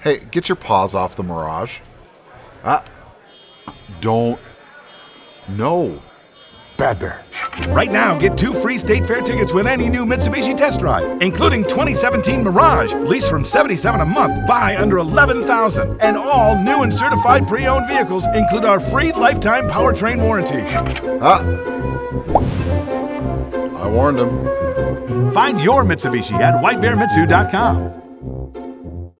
Hey, get your paws off the Mirage. Ah. Don't. No. Bad Bear. Right now, get 2 free State Fair tickets with any new Mitsubishi test drive, including 2017 Mirage, lease from $77 a month, buy under $11,000. And all new and certified pre-owned vehicles include our free lifetime powertrain warranty. Ah. I warned him. Find your Mitsubishi at whitebearmitsu.com.